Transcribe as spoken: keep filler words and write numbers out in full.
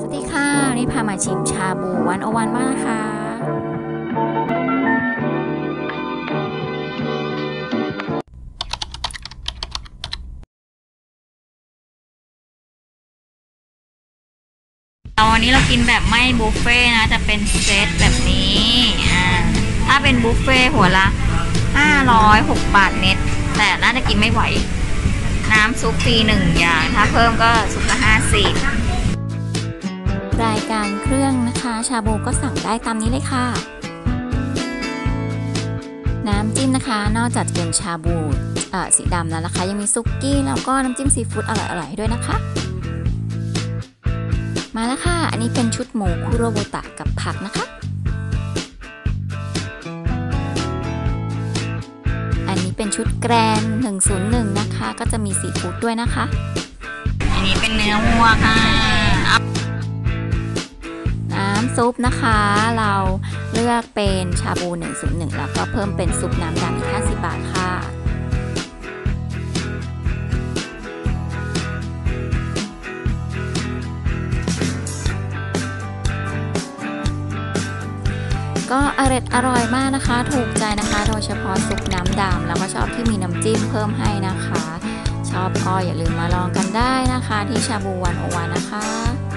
วัสดีค่ะวันนี้พามาชิมชาบูวันโอวันมากนะคะวันนี้เรากินแบบไม่บุฟเฟ่นะจะเป็นเซตแบบนี้อ่าถ้าเป็นบุฟเฟ่หัวละห้าร้อยหกบาทเน็ตแต่น่าจะกินไม่ไหวน้ำซุปฟรีหนึ่งอย่างถ้าเพิ่มก็ซุปละห้าสิบรายการเครื่องนะคะชาบูก็สั่งได้ตามนี้เลยค่ะน้ำจิ้มนะคะนอกจากจะเป็นชาบูสีดำแล้วนะคะยังมีซุกี้แล้วก็น้ำจิ้มซีฟู้ดอร่อยๆด้วยนะคะมาแล้วค่ะอันนี้เป็นชุดหมูคุโรบุตะกับผักนะคะอันนี้เป็นชุดแกรนหนึ่งศูนย์หนึ่งนะคะก็จะมีซีฟู้ดด้วยนะคะอันนี้เป็นเนื้อวัวค่ะน้ำซุปนะคะเราเลือกเป็นชาบูหนึ่งศูนย์หนึ่งแล้วก็เพิ่มเป็นซุปน้ำดำอีกห้าสิบบาทค่ะก็อร่อยอร่อยมากนะคะถูกใจนะคะโดยเฉพาะซุปน้ำดำแล้วก็ชอบที่มีน้ำจิ้มเพิ่มให้นะคะชอบก็อย่าลืมมาลองกันได้นะคะที่ชาบูวันโอวันนะคะ